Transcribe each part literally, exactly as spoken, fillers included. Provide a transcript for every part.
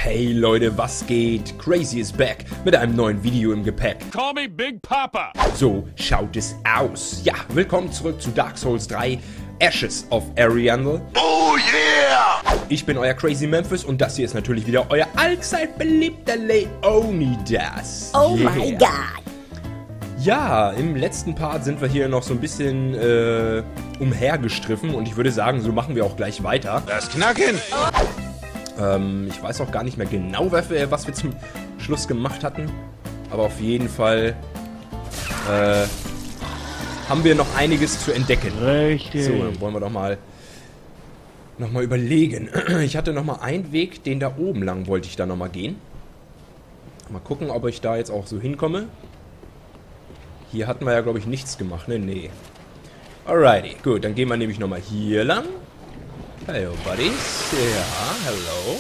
Hey Leute, was geht? Crazy is back mit einem neuen Video im Gepäck. Call me Big Papa. So schaut es aus. Ja, willkommen zurück zu Dark Souls drei, Ashes of Ariandel. Oh yeah! Ich bin euer Crazy Memphis und das hier ist natürlich wieder euer allzeit beliebter Leonidas. Oh yeah. my God. Ja, im letzten Part sind wir hier noch so ein bisschen äh, umhergestriffen und ich würde sagen, so machen wir auch gleich weiter. Das Knacken! Ähm, ich weiß auch gar nicht mehr genau, was wir, was wir zum Schluss gemacht hatten. Aber auf jeden Fall äh, haben wir noch einiges zu entdecken. Richtig. So, dann wollen wir doch mal noch mal überlegen. Ich hatte noch mal einen Weg, den da oben lang wollte ich da noch mal gehen. Mal gucken, ob ich da jetzt auch so hinkomme. Hier hatten wir ja, glaube ich, nichts gemacht, ne? Nee. Alrighty, gut, dann gehen wir nämlich noch mal hier lang. Hello, Buddies. Ja, hello.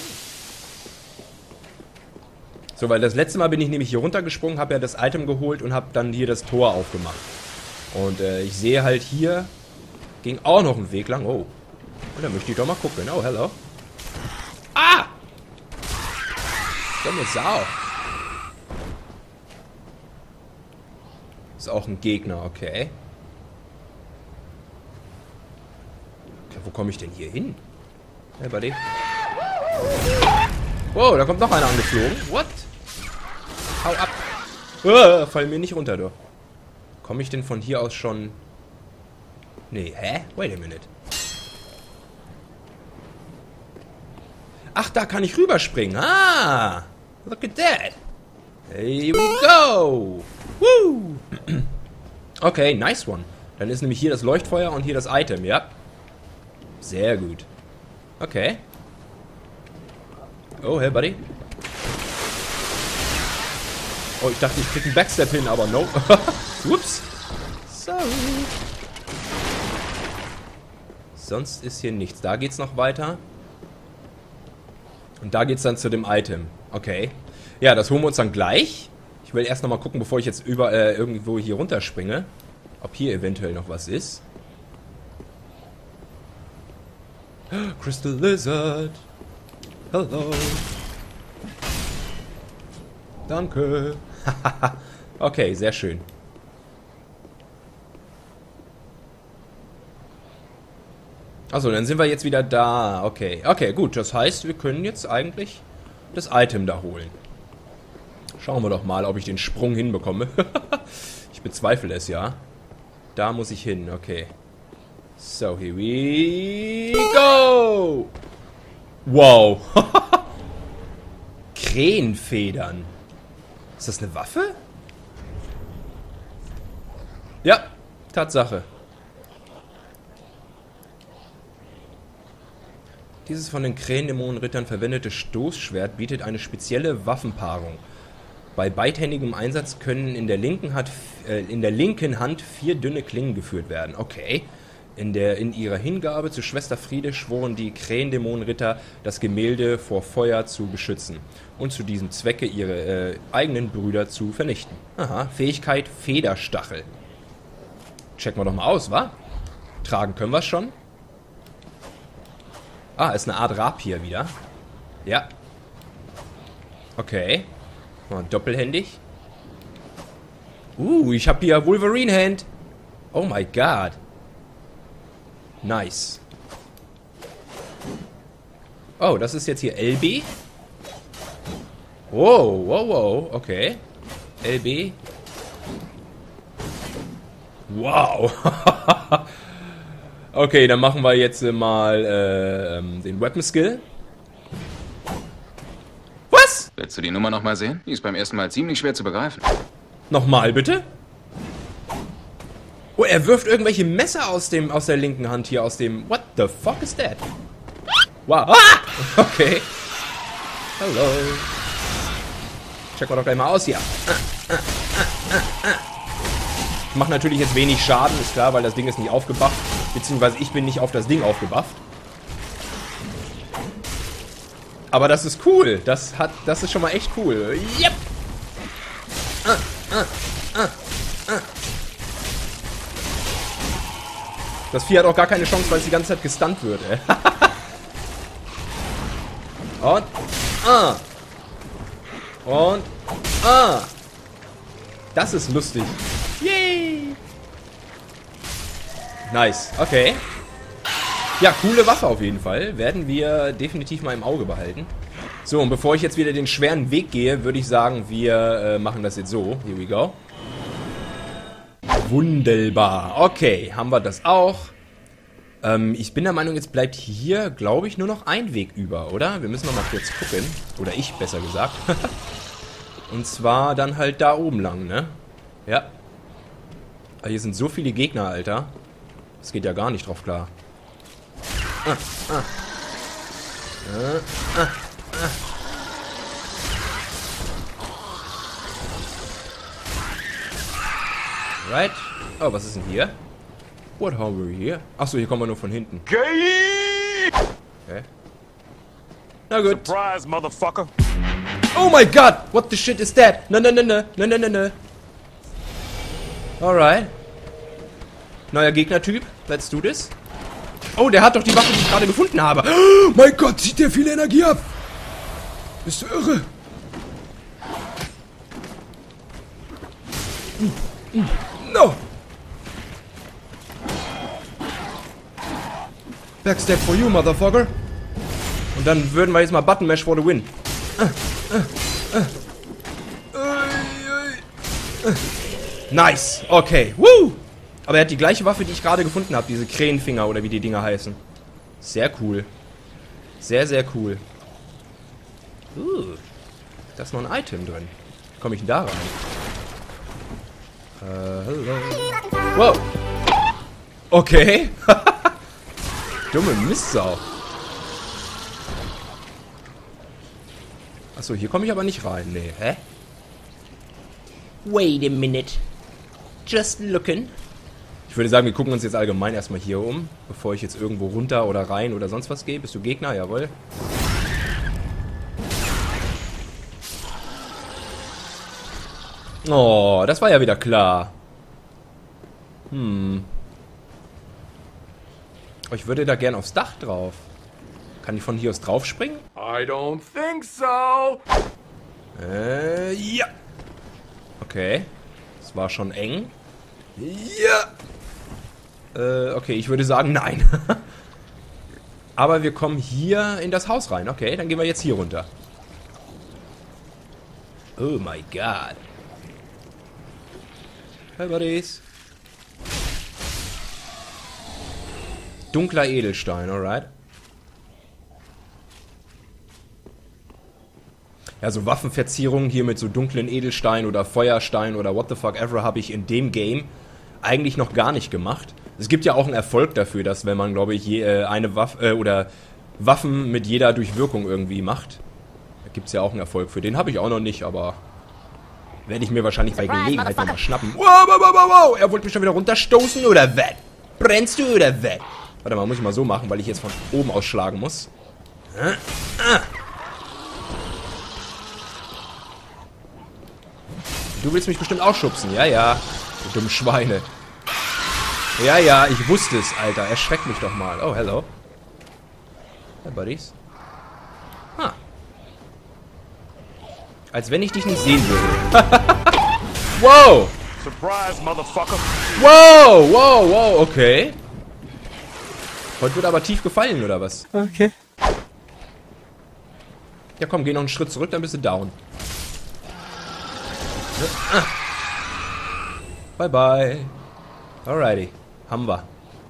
So, weil das letzte Mal bin ich nämlich hier runtergesprungen, habe ja das Item geholt und habe dann hier das Tor aufgemacht. Und äh, ich sehe halt hier, ging auch noch ein Weg lang. Oh. Und dann möchte ich doch mal gucken. Oh, hello. Ah! Dumme Sau. Ist auch ein Gegner, okay. Wo komme ich denn hier hin? Hey, Buddy. Wow, da kommt noch einer angeflogen. What? Hau ab. Uh, fall mir nicht runter, du. Komme ich denn von hier aus schon... Nee, hä? Wait a minute. Ach, da kann ich rüberspringen. Ah! Look at that. Here we go. Woo! Okay, nice one. Dann ist nämlich hier das Leuchtfeuer und hier das Item, ja? Sehr gut. Okay. Oh, hey, Buddy. Oh, ich dachte, ich krieg einen Backstep hin, aber no. Ups. Sorry. Sonst ist hier nichts. Da geht's noch weiter. Und da geht's dann zu dem Item. Okay. Ja, das holen wir uns dann gleich. Ich will erst noch mal gucken, bevor ich jetzt über äh, irgendwo hier runterspringe, ob hier eventuell noch was ist. Crystal Lizard. Hello. Danke. Okay, sehr schön. Achso, dann sind wir jetzt wieder da. Okay, okay, gut. Das heißt, wir können jetzt eigentlich das Item da holen. Schauen wir doch mal, ob ich den Sprung hinbekomme. Ich bezweifle es ja. Da muss ich hin, okay. So, here we go! Wow. Krähenfedern. Ist das eine Waffe? Ja, Tatsache. Dieses von den Krähendämonenrittern verwendete Stoßschwert bietet eine spezielle Waffenpaarung. Bei beidhändigem Einsatz können in der linken Hand, äh, in der linken Hand vier dünne Klingen geführt werden. Okay. In, der, in ihrer Hingabe zu Schwester Friede schworen die Krähendämonenritter, das Gemälde vor Feuer zu beschützen und zu diesem Zwecke ihre äh, eigenen Brüder zu vernichten. Aha, Fähigkeit Federstachel. Checken wir doch mal aus, wa? Tragen können wir es schon. Ah, ist eine Art Rapier wieder. Ja. Okay. Mal doppelhändig. Uh, ich habe hier Wolverine Hand. Oh my God. Nice. Oh, das ist jetzt hier L B. Wow, wow, wow. Okay. L B. Wow. Okay, dann machen wir jetzt mal äh, den Weapon Skill. Was? Willst du die Nummer nochmal sehen? Die ist beim ersten Mal ziemlich schwer zu begreifen. Nochmal, bitte? Oh, er wirft irgendwelche Messer aus dem aus der linken Hand hier, aus dem... What the fuck is that? Wow. Ah! Okay. Hallo. Checken wir doch gleich mal aus hier. Macht natürlich jetzt wenig Schaden, ist klar, weil das Ding ist nicht aufgebufft. Beziehungsweise ich bin nicht auf das Ding aufgebufft. Aber das ist cool. Das hat, das ist schon mal echt cool. Yep. Ah, ah, ah, ah. Das Vieh hat auch gar keine Chance, weil es die ganze Zeit gestunt wird, ey. Und, ah, Und... Ah! Das ist lustig. Yay! Nice. Okay. Ja, coole Waffe auf jeden Fall. Werden wir definitiv mal im Auge behalten. So, und bevor ich jetzt wieder den schweren Weg gehe, würde ich sagen, wir äh, machen das jetzt so. Here we go. Wunderbar. Okay, haben wir das auch. Ähm, ich bin der Meinung, jetzt bleibt hier, glaube ich, nur noch ein Weg über, oder? Wir müssen noch mal kurz gucken. Oder ich, besser gesagt. Und zwar dann halt da oben lang, ne? Ja. Aber hier sind so viele Gegner, Alter. Das geht ja gar nicht drauf klar. Ah, ah. Ah, ah, ah. Right. Oh, was ist denn hier? What have we here? Achso, hier kommen wir nur von hinten. Gay! Okay. Na gut. Surprise, motherfucker! Oh my god! What the shit is that? No, no, no, no, no, no, no, no. Alright. Neuer Gegnertyp. Let's do this. Oh, der hat doch die Waffe, die ich gerade gefunden habe. Oh mein Gott, zieht der viel Energie ab. Bist du irre? No! Backstab for you, motherfucker. Und dann würden wir jetzt mal Button Mash for the win. Nice. Okay. Woo! Aber er hat die gleiche Waffe, die ich gerade gefunden habe. Diese Krähenfinger oder wie die Dinger heißen. Sehr cool. Sehr, sehr cool. Uh, da ist noch ein Item drin. Wie komme ich denn da rein? Uh, hello. Wow. Okay. Dumme Mistsau. Achso, hier komme ich aber nicht rein. Nee, hä? Wait a minute. Just looking. Ich würde sagen, wir gucken uns jetzt allgemein erstmal hier um, bevor ich jetzt irgendwo runter oder rein oder sonst was gehe. Bist du Gegner? Jawohl. Oh, das war ja wieder klar. Hm. Oh, ich würde da gern aufs Dach drauf. Kann ich von hier aus drauf springen? I don't think so! Äh, ja. Okay. Das war schon eng. Ja. Äh, okay, ich würde sagen, nein. Aber wir kommen hier in das Haus rein. Okay, dann gehen wir jetzt hier runter. Oh my God. Hey, Buddies. Dunkler Edelstein, alright. Ja, so Waffenverzierungen hier mit so dunklen Edelstein oder Feuerstein oder what the fuck ever habe ich in dem Game eigentlich noch gar nicht gemacht. Es gibt ja auch einen Erfolg dafür, dass wenn man, glaube ich, je, äh, eine Waffe äh, oder Waffen mit jeder Durchwirkung irgendwie macht. Da gibt es ja auch einen Erfolg für. Den habe ich auch noch nicht, aber werde ich mir wahrscheinlich bei Gelegenheit nochmal schnappen. Wow, wow, wow, wow, wow. Er wollte mich schon wieder runterstoßen oder was? Brennst du oder was? Warte mal, muss ich mal so machen, weil ich jetzt von oben ausschlagen muss. Ah, ah. Du willst mich bestimmt auch schubsen. Ja, ja. Du dumme Schweine. Ja, ja, ich wusste es, Alter. Erschreck mich doch mal. Oh, hello. Hey, Buddies. Ha. Als wenn ich dich nicht sehen würde. Wow. Surprise, motherfucker! Wow, wow, wow, okay. Heute wird aber tief gefallen, oder was? Okay. Ja, komm, geh noch einen Schritt zurück, dann bist du down. Ah. Bye, bye. Alrighty. Haben wir.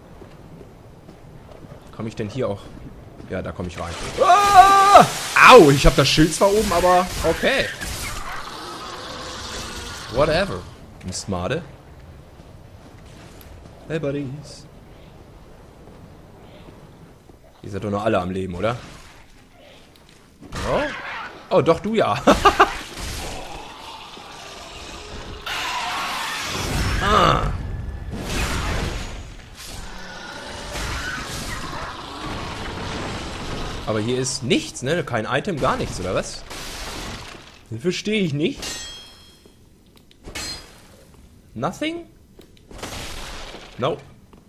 Komme ich denn hier auch? Ja, da komme ich rein. Ah! Au, ich habe das Schild zwar oben, aber okay. Whatever. Smarte. Hey, Buddies. Ihr seid doch noch alle am Leben, oder? Oh, oh doch, du ja. Ah. Aber hier ist nichts, ne? Kein Item, gar nichts, oder was? Das verstehe ich nicht. Nothing? No.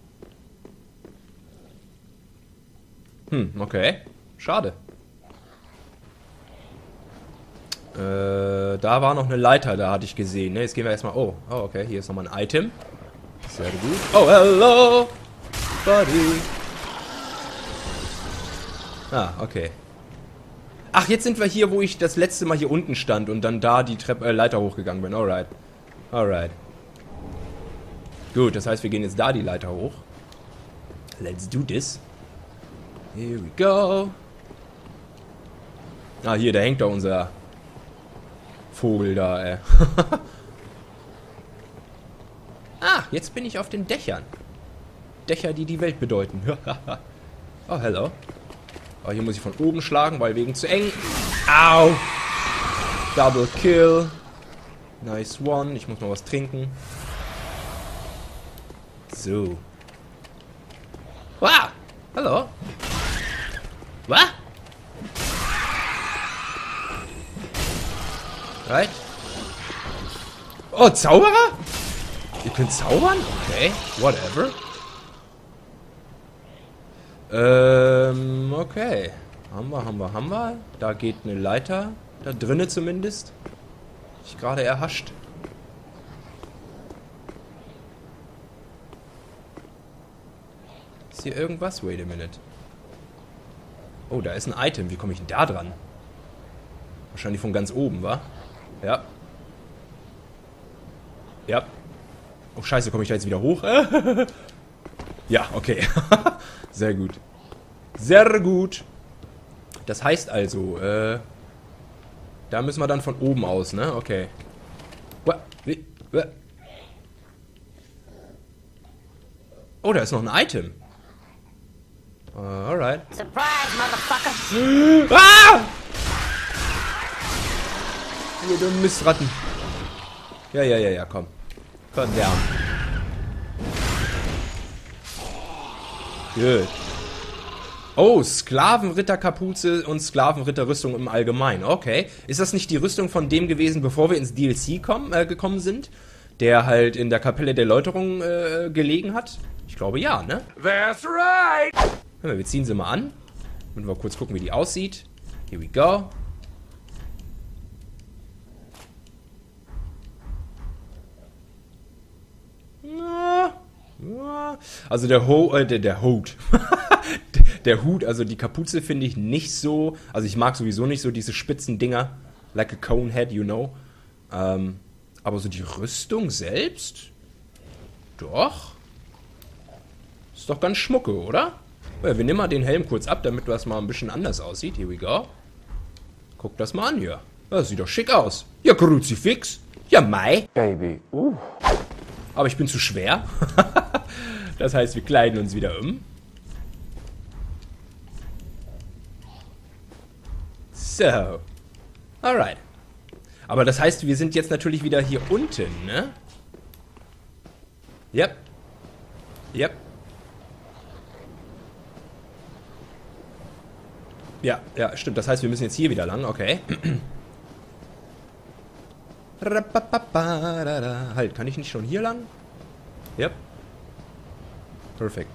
Hm, okay. Schade. Äh... Äh, da war noch eine Leiter, da hatte ich gesehen. Ne? Jetzt gehen wir erstmal... Oh, oh, okay, hier ist nochmal ein Item. Sehr gut. Oh, hello, buddy. Ah, okay. Ach, jetzt sind wir hier, wo ich das letzte Mal hier unten stand und dann da die Treppe, äh, Leiter hochgegangen bin. Alright. Alright. Gut, das heißt, wir gehen jetzt da die Leiter hoch. Let's do this. Here we go. Ah, hier, da hängt doch unser Vogel da, ey. Ah, jetzt bin ich auf den Dächern. Dächer, die die Welt bedeuten. Oh, hello. Oh, hier muss ich von oben schlagen, weil wegen zu eng. Au! Double Kill. Nice one. Ich muss mal was trinken. So. Wow! Hallo? Was? Right? Oh, Zauberer? Ihr könnt zaubern? Okay, whatever. Ähm, okay. Haben wir, haben wir, haben wir. Da geht eine Leiter. Da drinnen zumindest. Ich gerade erhascht. Ist hier irgendwas? Wait a minute. Oh, da ist ein Item. Wie komme ich denn da dran? Wahrscheinlich von ganz oben, wa? Ja. Ja. Oh, scheiße, komme ich da jetzt wieder hoch? Ja, okay. Sehr gut. Sehr gut. Das heißt also, äh... da müssen wir dann von oben aus, ne? Okay. Oh, da ist noch ein Item. Uh, alright. Surprise, motherfucker! Ah! Ihr dummen Mistratten. Ja, ja, ja, ja, komm. Komm, down. Gut. Oh, Sklavenritterkapuze und Sklavenritterrüstung im Allgemeinen. Okay. Ist das nicht die Rüstung von dem gewesen, bevor wir ins D L C kommen, äh, gekommen sind? Der halt in der Kapelle der Läuterung äh, gelegen hat? Ich glaube ja, ne? That's right! Wir ziehen sie mal an. Und wir kurz gucken, wie die aussieht. Here we go. Also der Ho, äh, der, der Hut. Der Hut, also die Kapuze finde ich nicht so. Also ich mag sowieso nicht so diese spitzen Dinger. Like a cone head, you know. Ähm, aber so die Rüstung selbst? Doch. Ist doch ganz schmucke, oder? Ja, wir nehmen mal den Helm kurz ab, damit das mal ein bisschen anders aussieht. Here we go. Guck das mal an hier. Das sieht doch schick aus. Ja, Kruzifix. Ja, Mai. Baby, uh. Aber ich bin zu schwer. Das heißt, wir kleiden uns wieder um. So. Alright. Aber das heißt, wir sind jetzt natürlich wieder hier unten, ne? Yep. Yep. Ja, ja, stimmt. Das heißt, wir müssen jetzt hier wieder lang. Okay. Halt, kann ich nicht schon hier lang? Yep. Perfekt.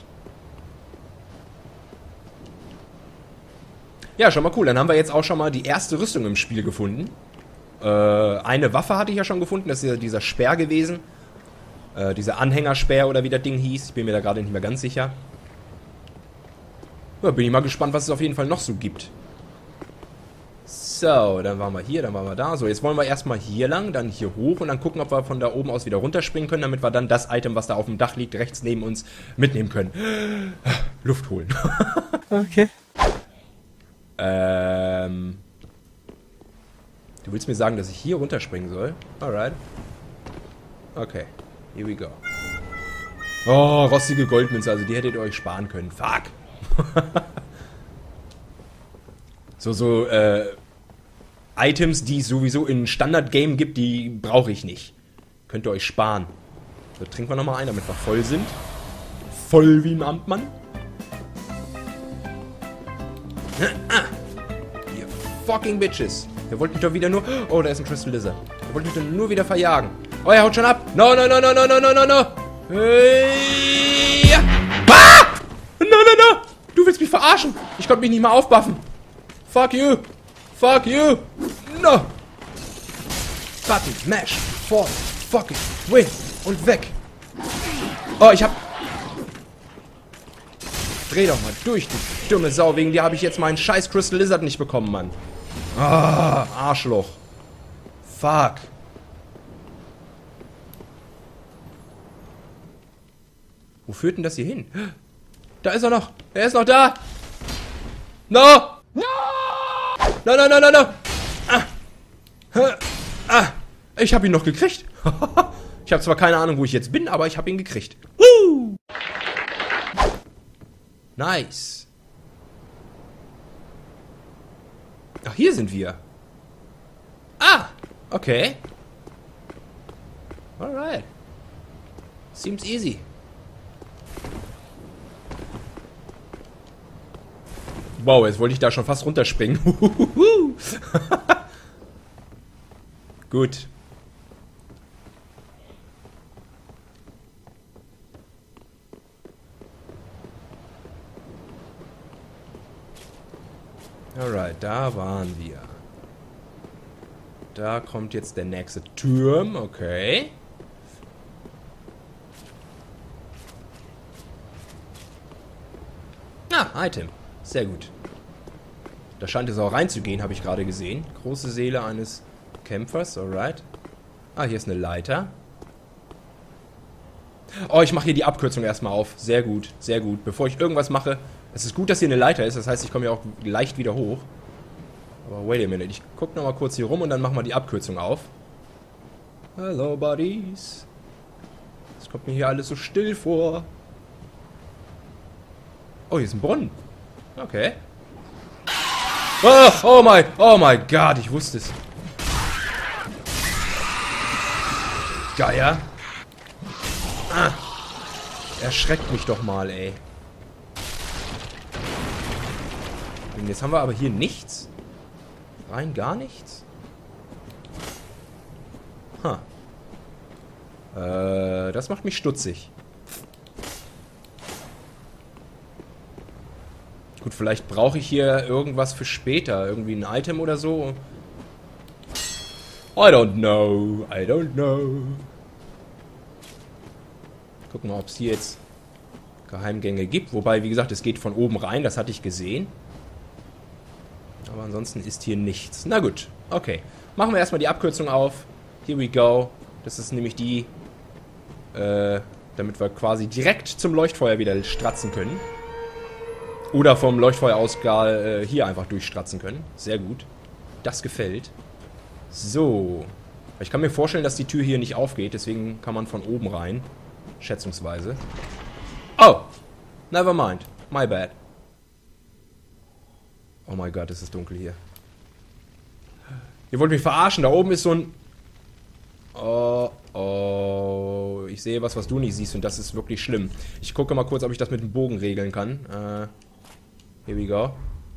Ja, schon mal cool. Dann haben wir jetzt auch schon mal die erste Rüstung im Spiel gefunden. Äh, eine Waffe hatte ich ja schon gefunden. Das ist ja dieser Speer gewesen. Äh, dieser Anhängerspeer oder wie das Ding hieß. Ich bin mir da gerade nicht mehr ganz sicher. Ja, bin ich mal gespannt, was es auf jeden Fall noch so gibt. So, dann waren wir hier, dann waren wir da. So, jetzt wollen wir erstmal hier lang, dann hier hoch und dann gucken, ob wir von da oben aus wieder runterspringen können, damit wir dann das Item, was da auf dem Dach liegt, rechts neben uns, mitnehmen können. Luft holen. Okay. Ähm... Du willst mir sagen, dass ich hier runterspringen soll? Alright. Okay. Here we go. Oh, rostige Goldmünze. Also die hättet ihr euch sparen können. Fuck. so, so, äh... Items, die es sowieso in Standard-Game gibt, die brauche ich nicht. Könnt ihr euch sparen. So, trinken wir nochmal ein, damit wir voll sind. Voll wie ein Amtmann. Ihr fucking Bitches. Ihr wollt mich doch wieder nur... Oh, da ist ein Crystal Lizard. Ihr wollt mich doch nur wieder verjagen. Oh, er haut schon ab. No, no, no, no, no, no, no, no, no. Hey, ja. Ah! No, no, no. Du willst mich verarschen. Ich konnte mich nicht mal aufbuffen. Fuck you. Fuck you. No. Button, Mash, Fall, fucking, win und weg. Oh, ich hab... Dreh doch mal durch, du dumme Sau. Wegen dir habe ich jetzt meinen scheiß Crystal Lizard nicht bekommen, Mann. Ah, Arschloch. Fuck. Wo führt denn das hier hin? Da ist er noch. Er ist noch da. No. No. No, no, no, no, no. Ah. Ah. Ich habe ihn noch gekriegt. Ich habe zwar keine Ahnung, wo ich jetzt bin, aber ich habe ihn gekriegt. Woo. Nice. Ach, hier sind wir. Ah. Okay. Alright. Seems easy. Wow, jetzt wollte ich da schon fast runterspringen. Gut. Alright, da waren wir. Da kommt jetzt der nächste Turm, okay. Ah, Item. Sehr gut. Da scheint es auch reinzugehen, habe ich gerade gesehen. Große Seele eines Kämpfers, alright. Ah, hier ist eine Leiter. Oh, ich mache hier die Abkürzung erstmal auf. Sehr gut, sehr gut. Bevor ich irgendwas mache... Es ist gut, dass hier eine Leiter ist, das heißt, ich komme ja auch leicht wieder hoch. Aber wait a minute, ich gucke nochmal kurz hier rum und dann machen wir die Abkürzung auf. Hello, Buddies. Das kommt mir hier alles so still vor. Oh, hier ist ein Brunnen. Okay. Oh, oh mein, oh mein Gott, ich wusste es. Geier. Ah. Erschreckt mich doch mal, ey. Und jetzt haben wir aber hier nichts. Rein gar nichts. Ha. Äh, das macht mich stutzig. Gut, vielleicht brauche ich hier irgendwas für später. Irgendwie ein Item oder so. I don't know. I don't know. Gucken wir, ob es hier jetzt Geheimgänge gibt. Wobei, wie gesagt, es geht von oben rein. Das hatte ich gesehen. Aber ansonsten ist hier nichts. Na gut, okay. Machen wir erstmal die Abkürzung auf. Here we go. Das ist nämlich die, äh, damit wir quasi direkt zum Leuchtfeuer wieder stratzen können. Oder vom Leuchtfeuer aus gar äh, hier einfach durchstratzen können. Sehr gut. Das gefällt. So. Ich kann mir vorstellen, dass die Tür hier nicht aufgeht. Deswegen kann man von oben rein. Schätzungsweise. Oh! Never mind. My bad. Oh mein Gott, es ist dunkel hier. Ihr wollt mich verarschen. Da oben ist so ein... Oh, oh. Ich sehe was, was du nicht siehst und das ist wirklich schlimm. Ich gucke mal kurz, ob ich das mit dem Bogen regeln kann. Äh, here we go.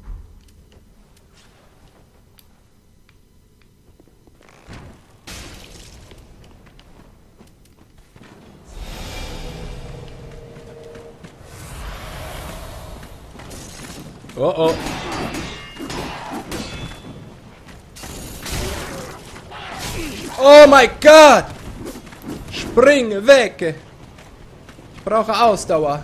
Oh, oh. Oh mein Gott! Spring weg! Ich brauche Ausdauer.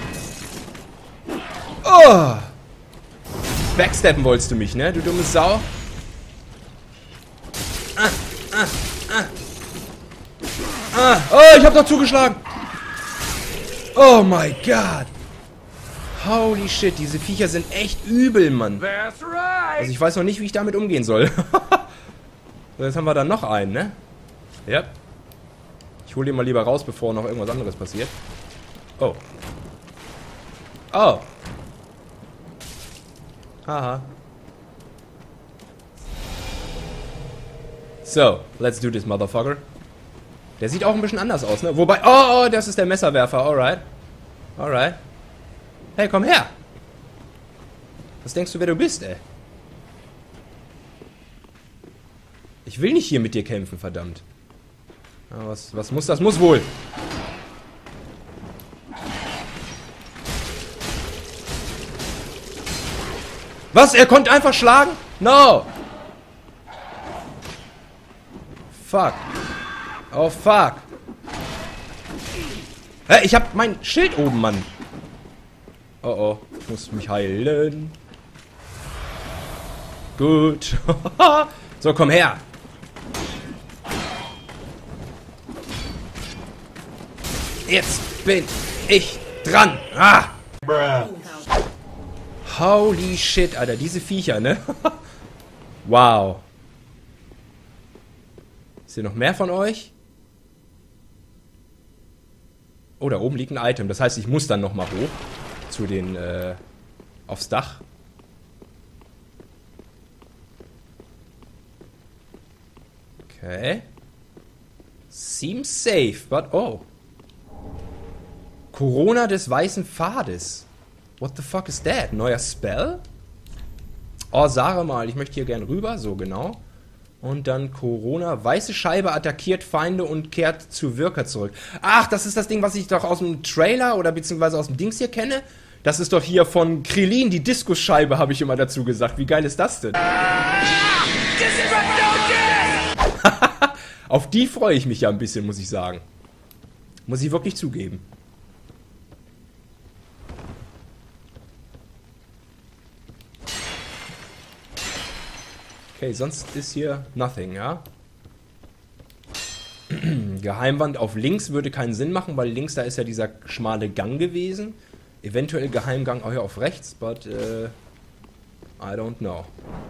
Oh! Backsteppen wolltest du mich, ne? Du dumme Sau. Ah, ah, ah. Ah! Oh, ich hab doch zugeschlagen! Oh mein Gott! Holy shit, diese Viecher sind echt übel, Mann. That's right. Also ich weiß noch nicht, wie ich damit umgehen soll. So, jetzt haben wir da noch einen, ne? Ja. Ich hole den mal lieber raus, bevor noch irgendwas anderes passiert. Oh. Oh. Haha. So, let's do this, motherfucker. Der sieht auch ein bisschen anders aus, ne? Wobei... Oh, oh, das ist der Messerwerfer. Alright. Alright. Hey, komm her. Was denkst du, wer du bist, ey? Ich will nicht hier mit dir kämpfen, verdammt. Ja, was, was muss das? Muss wohl. Was? Er konnte einfach schlagen? No. Fuck. Oh, fuck. Hä, ich hab mein Schild oben, Mann. Oh, oh. Ich muss mich heilen. Gut. So, komm her. Jetzt bin ich dran. Ah. Holy shit, Alter. Diese Viecher, ne? Wow. Ist hier noch mehr von euch? Oh, da oben liegt ein Item. Das heißt, ich muss dann nochmal hoch. Zu den, äh, aufs Dach. Okay. Seems safe, but oh. Corona des weißen Pfades. What the fuck is that? Neuer Spell? Oh, sage mal, ich möchte hier gern rüber. So, genau. Und dann Corona. Weiße Scheibe attackiert Feinde und kehrt zu Wirker zurück. Ach, das ist das Ding, was ich doch aus dem Trailer oder beziehungsweise aus dem Dings hier kenne. Das ist doch hier von Krillin, die Diskusscheibe, habe ich immer dazu gesagt. Wie geil ist das denn? Auf die freue ich mich ja ein bisschen, muss ich sagen. Muss ich wirklich zugeben. Okay, sonst ist hier nothing, ja? Geheimwand auf links würde keinen Sinn machen, weil links, da ist ja dieser schmale Gang gewesen. Eventuell Geheimgang auch hier auf rechts, but uh, I don't know.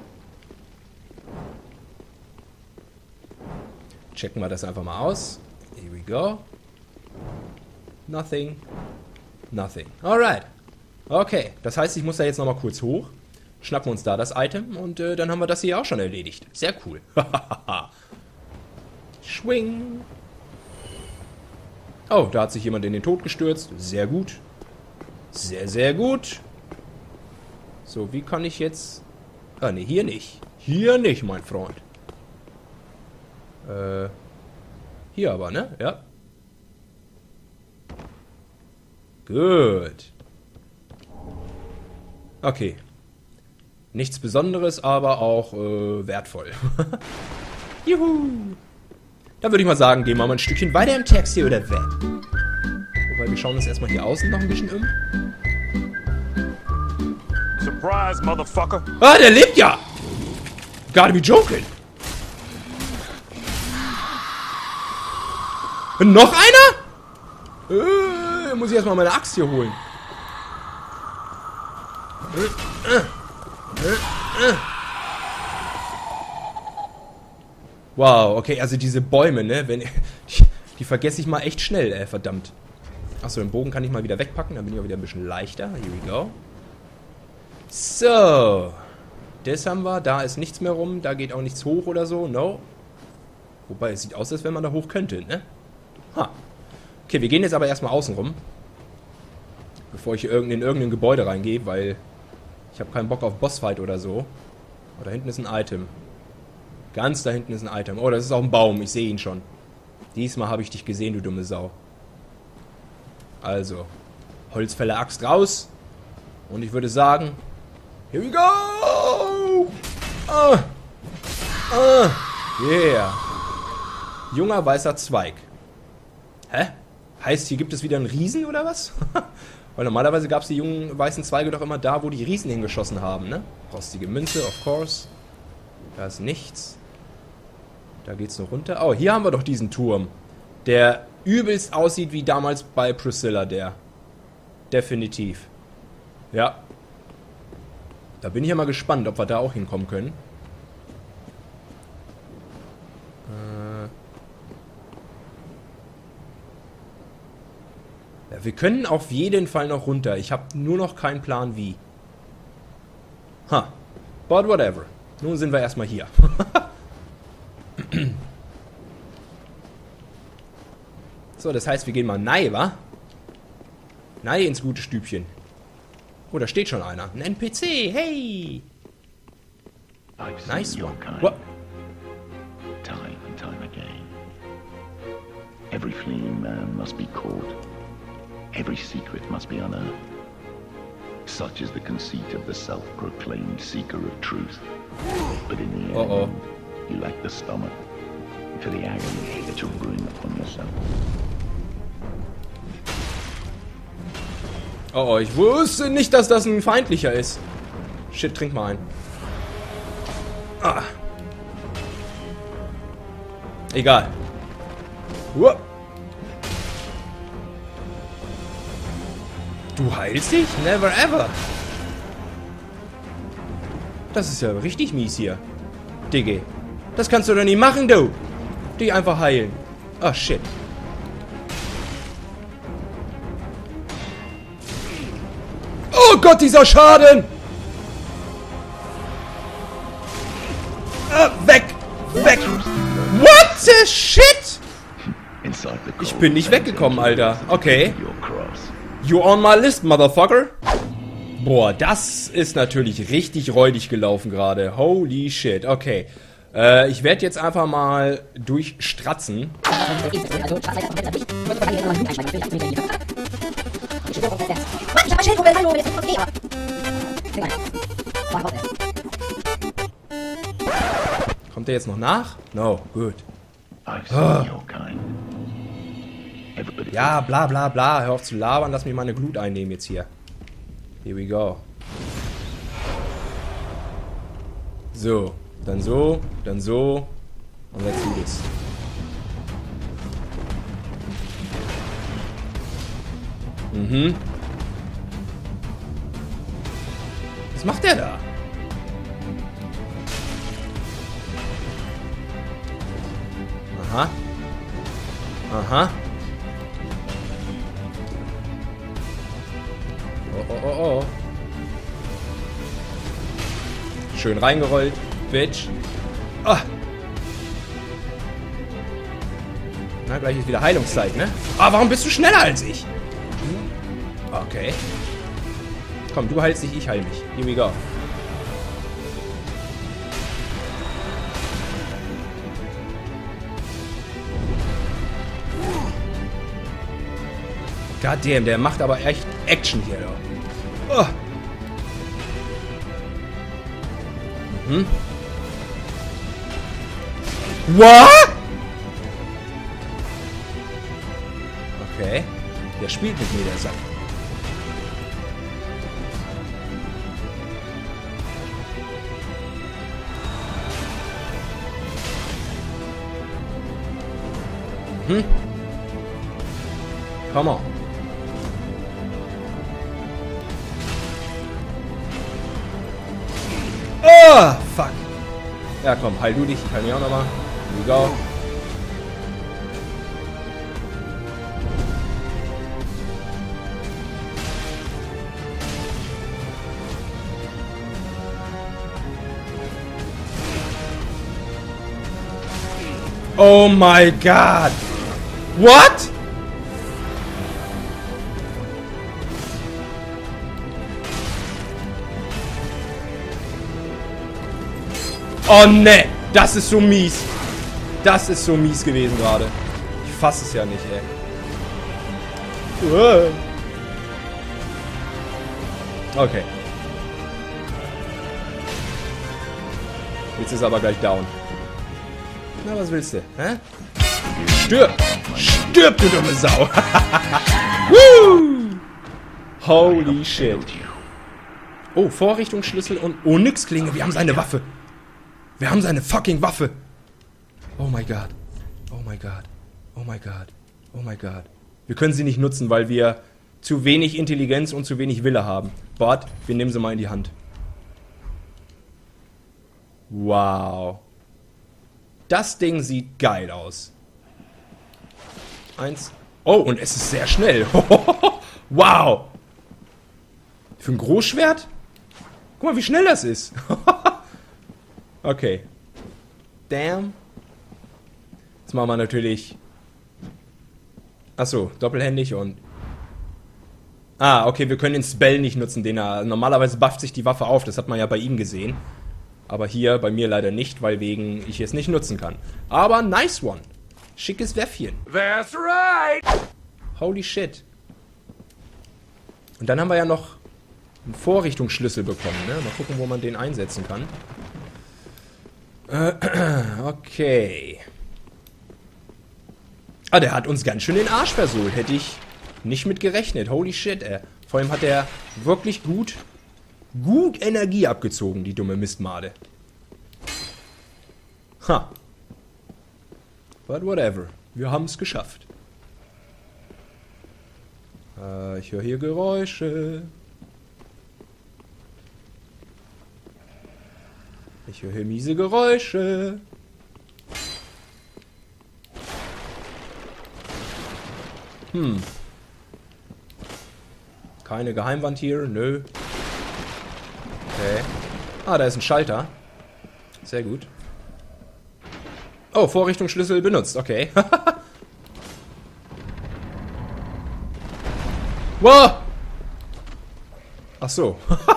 Checken wir das einfach mal aus. Here we go. Nothing. Nothing. Alright. Okay, das heißt, ich muss da jetzt nochmal kurz hoch. Schnappen uns da das Item und äh, dann haben wir das hier auch schon erledigt. Sehr cool. Schwing. Oh, da hat sich jemand in den Tod gestürzt. Sehr gut. Sehr, sehr gut. So, wie kann ich jetzt... Ah, ne, hier nicht. Hier nicht, mein Freund. Äh... Hier aber, ne? Ja. Gut. Okay. Nichts Besonderes, aber auch äh, wertvoll. Juhu. Dann würde ich mal sagen, gehen wir mal ein Stückchen weiter im Text hier oder weg. Wobei, wir schauen uns erstmal hier außen noch ein bisschen um. Surprise, motherfucker. Ah, der lebt ja! Gotta be joking. Und noch einer? Äh, muss ich erstmal meine Axt hier holen. Äh, äh. Wow, okay, also diese Bäume, ne, wenn, die, die vergesse ich mal echt schnell, ey, verdammt. Achso, den Bogen kann ich mal wieder wegpacken, dann bin ich auch wieder ein bisschen leichter. Here we go. So. Das haben wir, da ist nichts mehr rum, da geht auch nichts hoch oder so, no. Wobei, es sieht aus, als wenn man da hoch könnte, ne? Ha. Okay, wir gehen jetzt aber erstmal außen rum. Bevor ich in irgendein Gebäude reingehe, weil... Ich habe keinen Bock auf Bossfight oder so. Oh, da hinten ist ein Item. Ganz da hinten ist ein Item. Oh, das ist auch ein Baum. Ich sehe ihn schon. Diesmal habe ich dich gesehen, du dumme Sau. Also. Holzfäller Axt raus. Und ich würde sagen... Here we go! Ah! Ah! Yeah! Junger weißer Zweig. Hä? Heißt, hier gibt es wieder einen Riesen oder was? Weil normalerweise gab es die jungen weißen Zweige doch immer da, wo die Riesen hingeschossen haben, ne? Rostige Münze, of course. Da ist nichts. Da geht's noch runter. Oh, hier haben wir doch diesen Turm. Der übelst aussieht wie damals bei Priscilla, der. Definitiv. Ja. Da bin ich ja mal gespannt, ob wir da auch hinkommen können. Ja, wir können auf jeden Fall noch runter. Ich habe nur noch keinen Plan wie. Ha. But whatever. Nun sind wir erstmal hier. So, das heißt, wir gehen mal nein, wa? Nein ins gute Stübchen. Oh, da steht schon einer. Ein N P C. Hey. Nice one. What? Time and time again. Every fleeing man must be caught. Every secret must be unearthed. Such is the conceit of the self-proclaimed seeker of truth. But in the end, Uh-oh. you lack the stomach, for the agony that you'll bring upon yourself. Oh, ich wusste nicht, dass das ein feindlicher ist. Shit, trink mal ein. Ah. Egal. Uah. Du heilst dich? Never ever. Das ist ja richtig mies hier. Diggi. Das kannst du doch nicht machen, du. Dich einfach heilen. Ah, shit. Oh Gott, dieser Schaden! Ah, weg! Weg! What the shit? Ich bin nicht weggekommen, Alter. Okay. You on my list, motherfucker. Boah, das ist natürlich richtig räudig gelaufen gerade. Holy shit. Okay. Äh, ich werde jetzt einfach mal durchstratzen. Kommt der jetzt noch nach? No, gut. Oh. Ja, bla bla bla. Hör auf zu labern, lass mich meine Glut einnehmen jetzt hier. Here we go. So, dann so, dann so. Und let's do this. Mhm. Was macht der da? Aha. Aha. Oh, oh, oh, oh. Schön reingerollt, Bitch. Ah. Na, gleich ist wieder Heilungszeit, ne? Ah, warum bist du schneller als ich? Okay. Komm, du heilst dich, ich heil mich. Here we go. Goddamn, der macht aber echt Action hier. Oh. Mhm. What? Okay. Der spielt mit mir, der Sack. Hm? Come on. Oh, fuck. Ja, komm, heil du dich. Ich heil mich auch nochmal. Here we go. Oh my god. What? Oh ne, das ist so mies. Das ist so mies gewesen gerade. Ich fasse es ja nicht, ey. Okay. Jetzt ist er aber gleich down. Na, was willst du? Hä? Stirb! Stirb, du dumme Sau! Woo! Holy shit. Oh, Vorrichtungsschlüssel und Onyx-Klinge. Wir haben seine Waffe. Wir haben seine fucking Waffe. Oh my god. Oh my god. Oh my god. Oh my god. Wir können sie nicht nutzen, weil wir zu wenig Intelligenz und zu wenig Wille haben. Bart, wir nehmen sie mal in die Hand. Wow. Das Ding sieht geil aus. Eins. Oh, und es ist sehr schnell. Wow. Für ein Großschwert? Guck mal, wie schnell das ist. Okay. Damn. Jetzt machen wir natürlich... Achso, doppelhändig und... Ah, okay, wir können den Spell nicht nutzen, den er... Normalerweise bufft sich die Waffe auf, das hat man ja bei ihm gesehen. Aber hier bei mir leider nicht, weil wegen ich es nicht nutzen kann. Aber nice one. Schickes Wäffchen. That's right. Holy shit. Und dann haben wir ja noch einen Vorrichtungsschlüssel bekommen, ne? Mal gucken, wo man den einsetzen kann. Äh, okay. Ah, der hat uns ganz schön den Arsch versohlt. Hätte ich nicht mit gerechnet. Holy shit, ey. Vor allem hat er wirklich gut, gut Energie abgezogen, die dumme Mistmade. Ha. But whatever. Wir haben es geschafft. Äh, ich höre hier Geräusche. Ich höre hier miese Geräusche. Hm. Keine Geheimwand hier, nö. Okay. Ah, da ist ein Schalter. Sehr gut. Oh, Vorrichtungsschlüssel benutzt, okay. Wow! Ach so.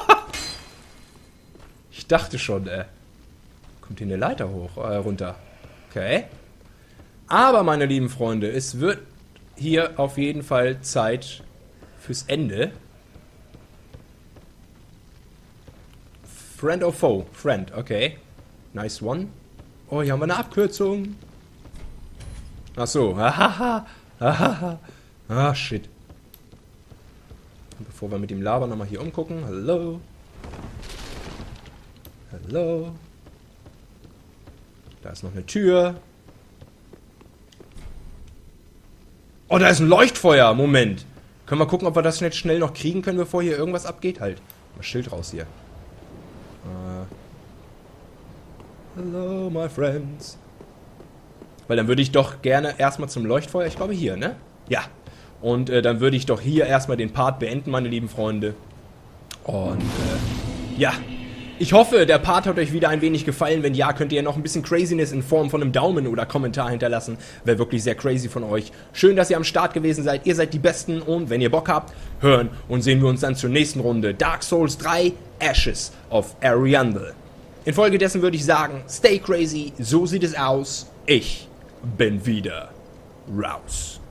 Ich dachte schon, äh. Kommt hier eine Leiter hoch, äh, runter. Okay. Aber, meine lieben Freunde, es wird hier auf jeden Fall Zeit fürs Ende. Friend or Foe? Friend, okay. Nice one. Oh, hier haben wir eine Abkürzung. Ach so. Hahaha. Hahaha. Ah, shit. Bevor wir mit dem Labern nochmal hier umgucken. Hallo. Hallo. Da ist noch eine Tür. Oh, da ist ein Leuchtfeuer. Moment. Können wir gucken, ob wir das jetzt schnell noch kriegen können, bevor hier irgendwas abgeht? Halt. Mal Schild raus hier. Uh, hello, my friends. Weil dann würde ich doch gerne erstmal zum Leuchtfeuer. Ich glaube hier, ne? Ja. Und äh, dann würde ich doch hier erstmal den Part beenden, meine lieben Freunde. Und äh, ja. Ich hoffe, der Part hat euch wieder ein wenig gefallen. Wenn ja, könnt ihr noch ein bisschen Craziness in Form von einem Daumen oder Kommentar hinterlassen. Wäre wirklich sehr crazy von euch. Schön, dass ihr am Start gewesen seid. Ihr seid die Besten. Und wenn ihr Bock habt, hören und sehen wir uns dann zur nächsten Runde. Dark Souls drei, Ashes of Ariandel. Infolgedessen würde ich sagen, stay crazy. So sieht es aus. Ich bin wieder raus.